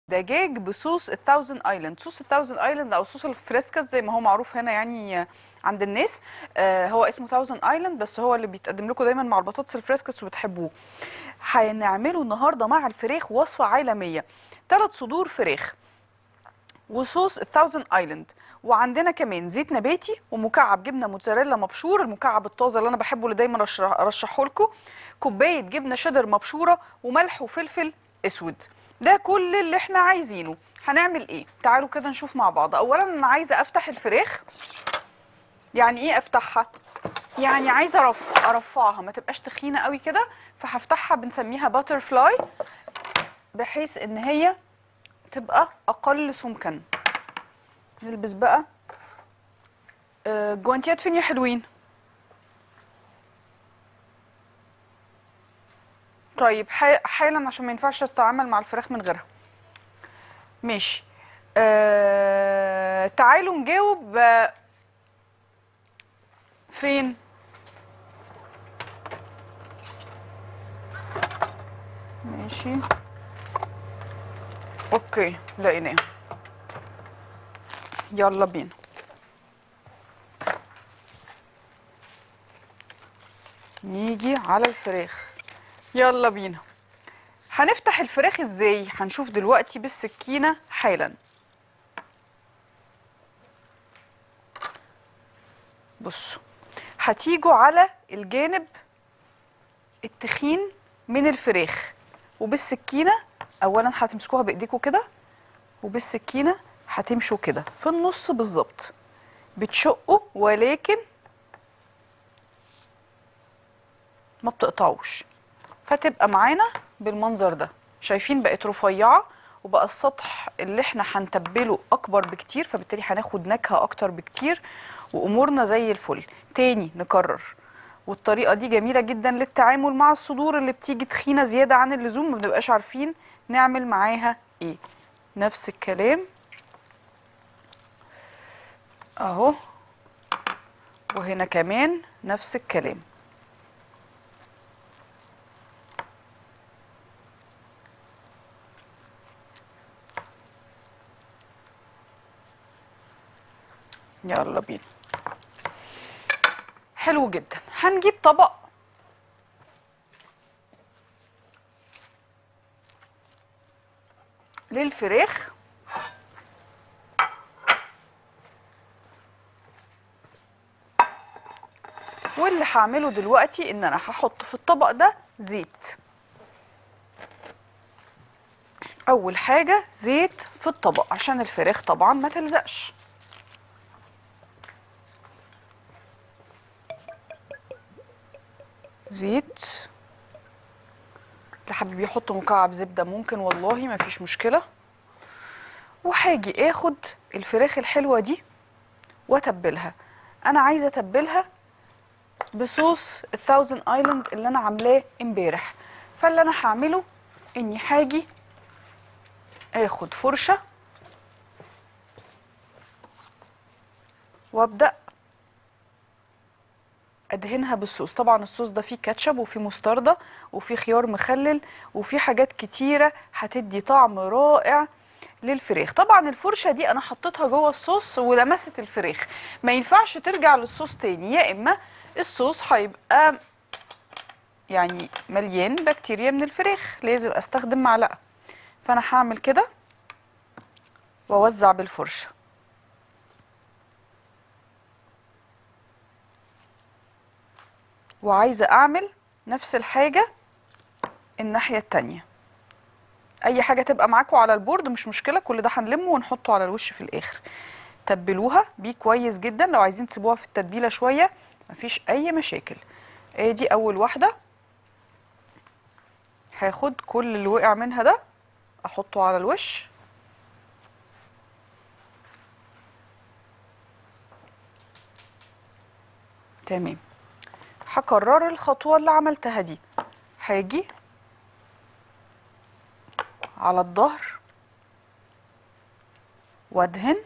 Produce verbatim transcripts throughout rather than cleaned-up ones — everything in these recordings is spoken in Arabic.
دجاج بصوص الثاوزند ايلاند. صوص الثاوزند ايلاند او صوص الفريسكاس زي ما هو معروف هنا يعني عند الناس. آه هو اسمه ثاوزند ايلاند، بس هو اللي بيتقدم لكم دايما مع البطاطس الفريسكاس وبتحبوه. هنعمله النهارده مع الفراخ وصفه عالميه. ثلاث صدور فراخ وصوص الثاوزند ايلاند، وعندنا كمان زيت نباتي ومكعب جبنه موتزاريلا مبشور، المكعب الطازه اللي انا بحبه اللي دايما ارشحه لكم، كوبايه جبنه شيدر مبشوره، وملح وفلفل اسود. ده كل اللي احنا عايزينه. هنعمل ايه؟ تعالوا كده نشوف مع بعض. اولا انا عايزه افتح الفراخ. يعني ايه افتحها؟ يعني عايزه ارف ارفعها، ما تبقاش تخينه قوي كده، فهفتحها بنسميها باتر فلاي، بحيث ان هي تبقى اقل سمكا. نلبس بقى آه، جوانتيات فين يا حلوين؟ طيب حالا عشان ما ينفعش استعمل مع الفراخ من غيرها. ماشي. آه... تعالوا نجاوب. آه، فين؟ ماشي. اوكي لقيناه. يلا بينا. نيجي على الفراخ. يلا بينا. هنفتح الفراخ ازاي؟ هنشوف دلوقتي بالسكينة حالا. بصوا، هتيجوا على الجانب التخين من الفراخ وبالسكينة. اولا هتمسكوها بايديكوا كده، وبالسكينة هتمشوا كده في النص بالظبط، بتشقوا ولكن ما بتقطعوش، فتبقى معانا بالمنظر ده. شايفين بقت رفيعة، وبقى السطح اللي احنا هنتبله اكبر بكتير، فبالتالي هناخد نكهة اكتر بكتير، وامورنا زي الفل. تاني نكرر، والطريقة دي جميلة جدا للتعامل مع الصدور اللي بتيجي تخينة زيادة عن اللزوم، ما بنبقاش عارفين نعمل معاها ايه. نفس الكلام اهو، وهنا كمان نفس الكلام. يلا بينا. حلو جدا. هنجيب طبق للفراخ، واللي هعمله دلوقتي ان انا هحط في الطبق ده زيت. اول حاجة زيت في الطبق عشان الفراخ طبعا ما تلزقش. زيت. اللي حابب يحط مكعب زبدة ممكن، والله ما فيش مشكلة. وهاجي اخد الفراخ الحلوة دي واتبلها. انا عايزة اتبلها بصوص الثاوزند ايلاند اللي انا عاملاه امبارح. فاللي انا هعمله اني هاجي اخد فرشة وابدأ ادهنها بالصوص. طبعا الصوص ده فيه كاتشب وفيه مستردة وفيه خيار مخلل وفيه حاجات كتيرة هتدي طعم رائع للفراخ. طبعا الفرشة دي انا حطيتها جوه الصوص ولمست الفراخ، ما ينفعش ترجع للصوص تاني، يا اما الصوص هيبقى يعني مليان بكتيريا من الفراخ، لازم استخدم معلقة. فانا هعمل كده واوزع بالفرشة. وعايزة اعمل نفس الحاجة الناحية التانية. اي حاجة تبقى معاكم على البورد مش مشكلة، كل ده هنلمه ونحطه على الوش في الاخر. تبلوها بيه كويس جدا، لو عايزين تسيبوها في التتبيلة شوية مفيش اي مشاكل. ادي اول واحدة. هاخد كل اللي وقع منها ده احطه على الوش. تمام. هكرر الخطوة اللي عملتها دي. هاجي على الظهر وادهن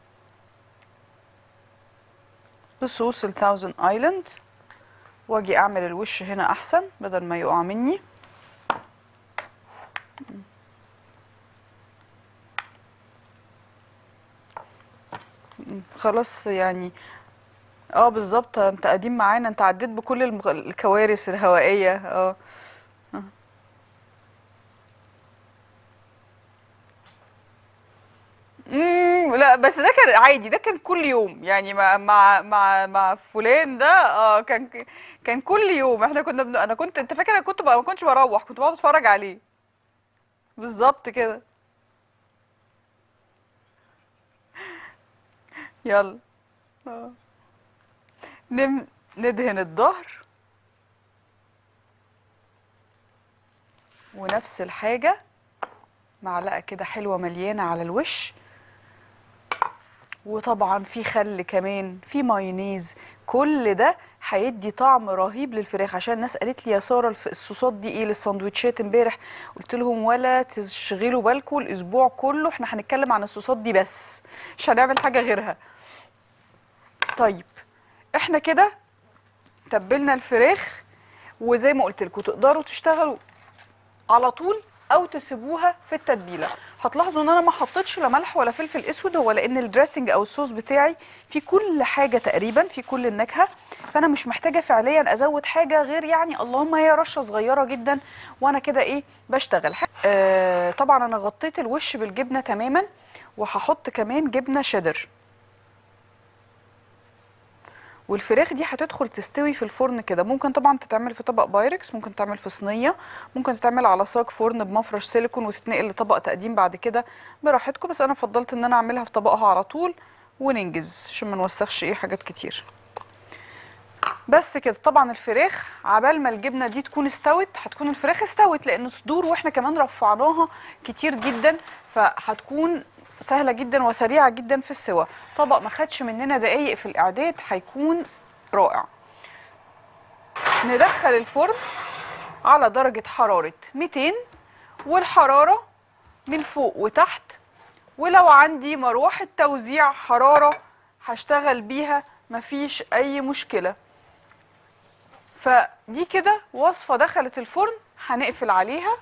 بصوص الثاوزند ايلاند، واجي اعمل الوش هنا احسن بدل ما يقع مني. خلاص يعني. اه بالظبط، انت قديم معانا، انت عديت بكل المغ- الكوارث الهوائية. اه. امم لا بس ده كان عادي، ده كان كل يوم يعني، مع مع مع مع فلان ده. اه كان كان كل يوم احنا كنا بن... انا كنت، انت فاكر انا كنت بقى ما كنتش بروح، كنت بقعد اتفرج عليه. بالظبط كده. يلا. اه. نم... ندهن الظهر، ونفس الحاجة، معلقة كده حلوة مليانة على الوش. وطبعا في خل كمان، في مايونيز، كل ده هيدي طعم رهيب للفراخ. عشان الناس قالت لي يا ساره الف- الصوصات دي ايه للسندوتشات امبارح، قلت لهم ولا تشغلوا بالكم، الاسبوع كله احنا هنتكلم عن الصوصات دي بس، مش هنعمل حاجه غيرها. طيب، احنا كده تبلنا الفراخ، وزي ما قلت لكم تقدروا تشتغلوا على طول او تسيبوها في التتبيله. هتلاحظوا ان انا ما حطيتش لا ملح ولا فلفل اسود، هو لان الدريسنج او الصوص بتاعي في كل حاجه تقريبا، في كل النكهه، فانا مش محتاجه فعليا ازود حاجه غير يعني اللهم هي رشه صغيره جدا، وانا كده ايه بشتغل. آه طبعا انا غطيت الوش بالجبنه تماما، وهحط كمان جبنه شيدر. والفراخ دي هتدخل تستوي في الفرن كده، ممكن طبعا تتعمل في طبق بايركس، ممكن تتعمل في صينيه، ممكن تتعمل على صاج فرن بمفرش سيليكون وتتنقل لطبق تقديم بعد كده، براحتكم. بس انا فضلت ان انا اعملها في طبقها على طول وننجز عشان ما نوسخش ايه حاجات كتير. بس كده. طبعا الفراخ عبال ما الجبنه دي تكون استوت هتكون الفراخ استوت، لان صدور واحنا كمان رفعناها كتير جدا، فهتكون سهله جدا وسريعه جدا في السوا. طبق ما خدش مننا دقايق في الاعداد هيكون رائع. ندخل الفرن على درجة حرارة مئتين، والحرارة من فوق وتحت، ولو عندي مروحة توزيع حرارة هشتغل بيها، مفيش أي مشكلة. فدي كده وصفة دخلت الفرن، هنقفل عليها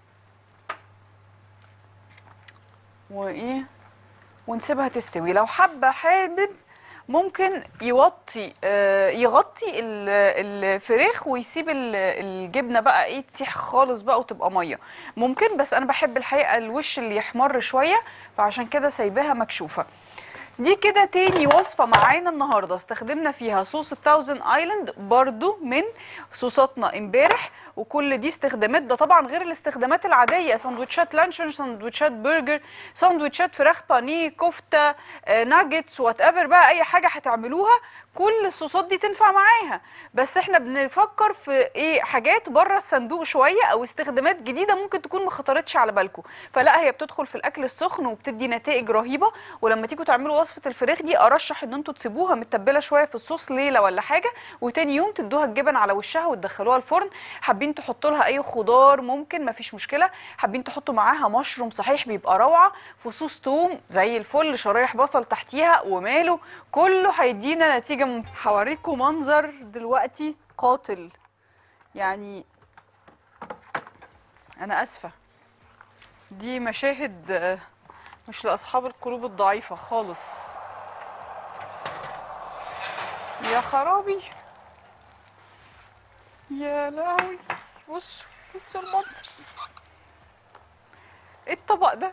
وإيه ونسيبها تستوي. لو حابة حابب ممكن يوطي آه، يغطي ال- الفراخ ويسيب ال- الجبنه بقى ايه تسيح خالص بقى وتبقى ميه، ممكن. بس انا بحب الحقيقه الوش اللي يحمر شويه، فعشان كده سايباها مكشوفه. دي كده تاني وصفة معانا النهاردة استخدمنا فيها صوص التاوزن ايلاند، برضو من صوصاتنا امبارح. وكل دي استخدامات، ده طبعا غير الاستخدامات العادية، سندوتشات لانشون، سندوتشات برجر، سندوتشات فراخ بانيه، كفتة، آه، ناجتس، وات ايفر بقى اي حاجة هتعملوها، كل الصوصات دي تنفع معاها. بس احنا بنفكر في ايه حاجات بره الصندوق شوية، او استخدامات جديدة ممكن تكون ما خطرتش على بالكم. فلا، هي بتدخل في الاكل السخن وبتدي نتائج رهيبة. ولما تيجوا تعملوا وصفه الفراخ دي ارشح ان انتوا تسيبوها متبله شويه في الصوص ليله ولا حاجه، وتاني يوم تدوها الجبن على وشها وتدخلوها الفرن. حابين تحطوا لها اي خضار ممكن، مفيش مشكله. حابين تحطوا معاها مشروم صحيح بيبقى روعه، فصوص توم زي الفل، شرايح بصل تحتيها وماله، كله هيدينا نتيجه مم... هوريكم منظر دلوقتي قاتل يعني. انا اسفه، دي مشاهد آه، مش لاصحاب القلوب الضعيفه خالص. يا خرابي، يا لهوي. بص، بص المنظر، ايه الطبق ده،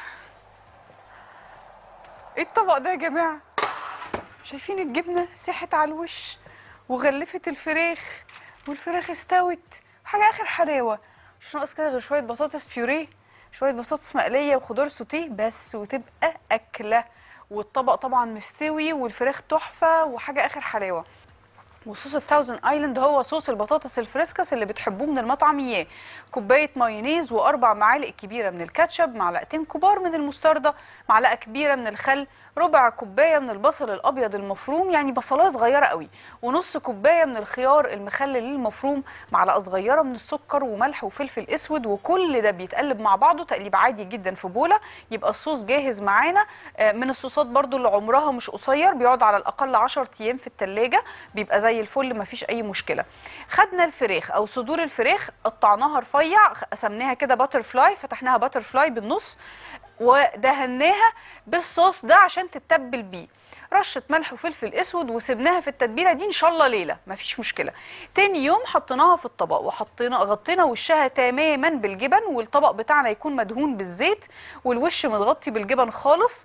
ايه الطبق ده يا جماعه؟ شايفين الجبنه ساحت على الوش وغلفت الفراخ، والفراخ استوت حاجه اخر حلاوه. مش ناقص كده غير شويه بطاطس بيوريه، شويه بطاطس مقليه وخضار سوتيه بس، وتبقى اكله. والطبق طبعا مستوي والفراخ تحفه وحاجه اخر حلاوه. وصوص التاوزن ايلاند هو صوص البطاطس الفريسكاس اللي بتحبوه من المطعم. اياه كوبايه مايونيز، واربع معالق كبيره من الكاتشب، معلقتين كبار من المستردة، معلقه كبيره من الخل، ربع كوبايه من البصل الابيض المفروم يعني بصلايه صغيره قوي، ونص كوبايه من الخيار المخلل المفروم، معلقه صغيره من السكر، وملح وفلفل اسود. وكل ده بيتقلب مع بعضه تقليب عادي جدا في بوله، يبقى الصوص جاهز معانا. آه، من الصوصات برضو اللي عمرها مش قصير، بيقعد على الاقل عشرة ايام في التلاجة، بيبقى زي الفل مفيش اي مشكله. خدنا الفراخ او صدور الفراخ قطعناها رفيع، قسمناها كده باتر فلاي، فتحناها باتر فلاي بالنص، ودهناها بالصوص ده عشان تتبل بيه. رشه ملح وفلفل اسود وسبناها في التتبيله دي ان شاء الله ليله مفيش مشكله. تاني يوم حطيناها في الطبق وحطينا غطينا وشها تماما بالجبن، والطبق بتاعنا يكون مدهون بالزيت والوش متغطي بالجبن خالص،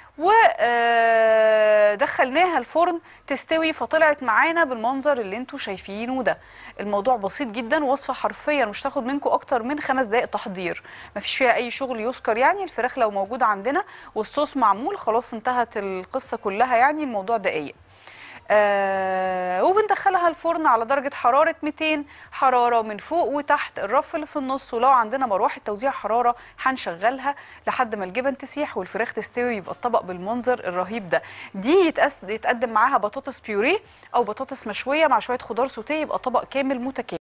ودخلناها الفرن تستوي. فطلعت معانا بالمنظر اللي انتوا شايفينه ده. الموضوع بسيط جدا، وصفة حرفيا مش تاخد منكم اكتر من خمس دقائق تحضير، مفيش فيها اي شغل يذكر. يعني الفراخ لو موجودة عندنا والصوص معمول خلاص انتهت القصة كلها، يعني الموضوع دقايق. آه وبندخلها الفرن على درجة حرارة مئتين، حرارة من فوق وتحت، الرف اللي في النص، ولو عندنا مروحة توزيع حرارة هنشغلها لحد ما الجبن تسيح والفراخ تستوي، يبقى الطبق بالمنظر الرهيب ده. دي يتقس يتقدم معاها بطاطس بيوريه او بطاطس مشوية مع شوية خضار سوتيه، يبقى طبق كامل متكامل.